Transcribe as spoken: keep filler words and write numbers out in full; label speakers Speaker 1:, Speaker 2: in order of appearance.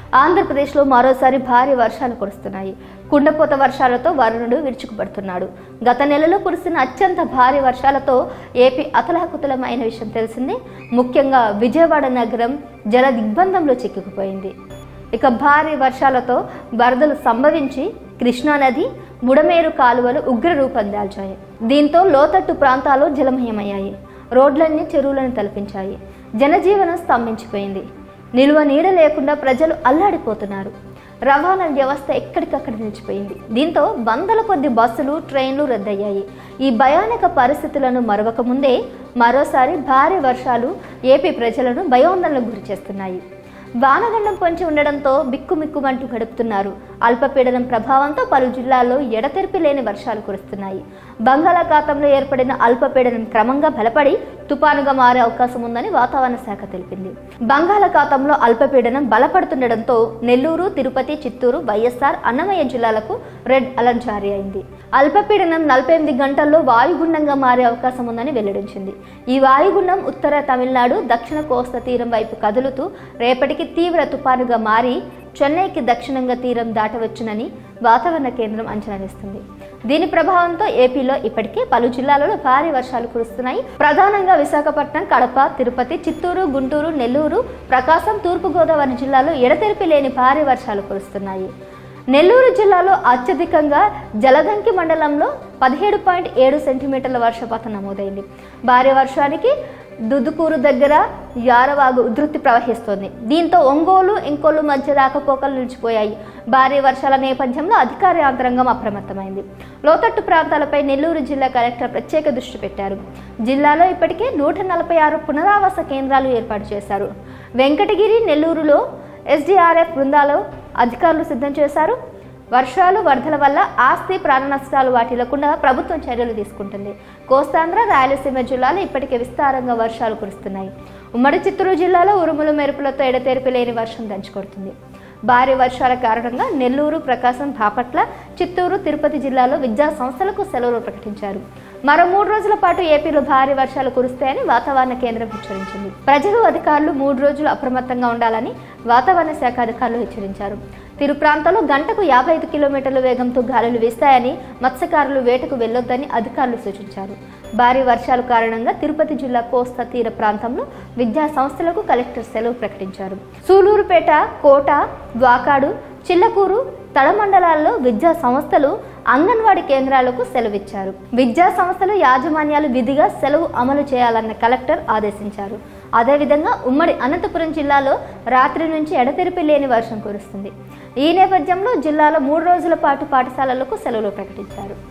Speaker 1: ఆంధ్రప్రదేశ్లో మరోసారి భారీ వర్షాలు కురుస్తున్నాయి. కుండపోత వర్షాలతో వరుణుడు విరుచుకుపడుతున్నాడు. గత నెలలో కురిసిన అత్యంత భారీ వర్షాలతో ఏపీ అతలాకుతలమైన విషయం తెలిసిందే. ముఖ్యంగా విజయవాడ నగరం జల దిగ్బంధంలో చిక్కుకుపోయింది. ఇక భారీ వర్షాలతో వరదలు సంభవించి కృష్ణానది, బుడమేరు కాలువలు ఉగ్ర రూపం దాల్చాయి. దీంతో లోతట్టు ప్రాంతాలు జలమయమయ్యాయి. రోడ్లన్నీ చెరువులను తలపించాయి. జనజీవనం స్తంభించిపోయింది. నిలువ నీడ లేకుండా ప్రజలు అల్లాడిపోతున్నారు. రవాణా వ్యవస్థ ఎక్కడికక్కడ నిలిచిపోయింది. దీంతో వందల కొద్ది బస్సులు, ట్రైన్లు రద్దయ్యాయి. ఈ భయానక పరిస్థితులను మరవక ముందే మరోసారి భారీ వర్షాలు ఏపీ ప్రజలను భయోందనలకు గురి చేస్తున్నాయి. వానగండం పొంచి ఉండడంతో బిక్కుమిక్కుమంటూ గడుపుతున్నారు. అల్పపీడనం ప్రభావంతో పలు జిల్లాల్లో ఎడతెరిపి లేని వర్షాలు కురుస్తున్నాయి. బంగాళాఖాతంలో ఏర్పడిన అల్పపీడనం క్రమంగా బలపడి తుపానుగా మారే అవకాశం ఉందని వాతావరణ శాఖ తెలిపింది. బంగాళాఖాతంలో అల్పపీడనం బలపడుతుండటంతో నెల్లూరు, తిరుపతి, చిత్తూరు, వైఎస్ఆర్, అన్నమయ్య జిల్లాలకు రెడ్ అలర్ట్ జారీ అయింది. అల్పపీడనం నలభై ఎనిమిది గంటల్లో వాయుగుండంగా మారే అవకాశం ఉందని వెల్లడించింది. ఈ వాయుగుండం ఉత్తర తమిళనాడు, దక్షిణ కోస్తా తీరం వైపు కదులుతూ రేపటికి తీవ్ర తుపానుగా మారి చెన్నైకి దక్షిణంగా తీరం దాటవచ్చునని వాతావరణ కేంద్రం అంచనా వేస్తుంది. దీని ప్రభావంతో ఏపీలో ఇప్పటికే పలు జిల్లాలలో భారీ వర్షాలు కురుస్తున్నాయి. ప్రధానంగా విశాఖపట్నం, కడప, తిరుపతి, చిత్తూరు, గుంటూరు, నెల్లూరు, ప్రకాశం, తూర్పుగోదావరి జిల్లాలో ఎడతెరిపి లేని భారీ వర్షాలు కురుస్తున్నాయి. నెల్లూరు జిల్లాలో అత్యధికంగా జలదంకి మండలంలో పదిహేడు పాయింట్ ఏడు సెంటీమీటర్ల వర్షపాతం నమోదైంది. భారీ వర్షానికి దుదుకూరు దగ్గర యారవాగు ఉధృతి ప్రవహిస్తోంది. దీంతో ఒంగోలు, ఇంకోలు మధ్య రాకపోకలు నిలిచిపోయాయి. భారీ వర్షాల నేపథ్యంలో అధికార యంత్రాంగం అప్రమత్తమైంది. లోతట్టు ప్రాంతాలపై నెల్లూరు జిల్లా కలెక్టర్ ప్రత్యేక దృష్టి పెట్టారు. జిల్లాలో ఇప్పటికే నూట నలభై ఆరు పునరావాస కేంద్రాలు ఏర్పాటు చేశారు. వెంకటగిరి, నెల్లూరులో ఎస్డీఆర్ఎఫ్ బృందాలు అధికారులు సిద్ధం చేశారు. వర్షాలు, వరదల వల్ల ఆస్తి, ప్రాణ నష్టాలు వాటిల్లకుండా ప్రభుత్వం చర్యలు తీసుకుంటుంది. కోస్తాంధ్ర, రాయలసీమ జిల్లాలో ఇప్పటికే విస్తారంగా వర్షాలు కురుస్తున్నాయి. ఉమ్మడి చిత్తూరు జిల్లాలో ఉరుములు మెరుపులతో ఎడతెరిపి లేని వర్షం దంచుకొడుతుంది. భారీ వర్షాల కారణంగా నెల్లూరు, ప్రకాశం, బాపట్ల, చిత్తూరు, తిరుపతి జిల్లాలో విద్యా సంస్థలకు సెలవులు ప్రకటించారు. మరో మూడు రోజుల పాటు ఏపీలో భారీ వర్షాలు కురుస్తాయని వాతావరణ కేంద్రం హెచ్చరించింది. ప్రజలు, అధికారులు మూడు రోజులు అప్రమత్తంగా ఉండాలని వాతావరణ శాఖ అధికారులు హెచ్చరించారు. తీరు ప్రాంతాల్లో గంటకు యాభై ఐదు కిలోమీటర్ల వేగంతో గాలులు వీస్తాయని, మత్స్యకారులు వేటకు వెళ్లొద్దని అధికారులు సూచించారు. భారీ వర్షాల కారణంగా తిరుపతి జిల్లా కోస్తా తీర ప్రాంతంలో విద్యా సంస్థలకు కలెక్టర్ సెలవు ప్రకటించారు. సూలూరుపేట, కోట, ద్వాకాడు, చిల్లకూరు, తడ మండలాల్లో విద్యా సంస్థలు, అంగన్వాడీ కేంద్రాలకు సెలవిచ్చారు. విద్యా సంస్థలు యాజమాన్యాలు విధిగా సెలవు అమలు చేయాలన్న కలెక్టర్ ఆదేశించారు. అదేవిధంగా ఉమ్మడి అనంతపురం జిల్లాలో రాత్రి నుంచి ఎడతెరిపి లేని వర్షం కురుస్తుంది. ఈ నేపథ్యంలో జిల్లాలో మూడు రోజుల పాటు పాఠశాలలకు సెలవులు ప్రకటించారు.